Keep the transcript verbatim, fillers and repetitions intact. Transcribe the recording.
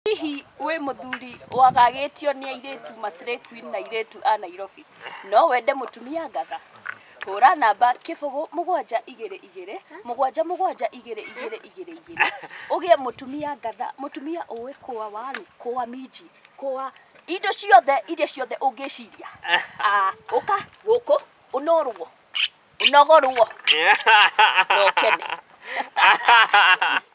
hihi we muthuri wagagĩtio nĩ airĩtu Maslay Queen na airĩtu a Nairobi no wende mutumia ngatha hũra namba kĩbũgũ mũgwanja igĩrĩ igĩrĩ mũgwanja mũgwanja igĩrĩ igĩrĩ igĩrĩ igĩrĩ ũgĩe mutumia ngatha mutumia ũĩ kũa waru kũa minji kũa indo ciothe iria ciothe ũngĩciria ah ũka gũkũ ũnorwo ũnogorwo no kene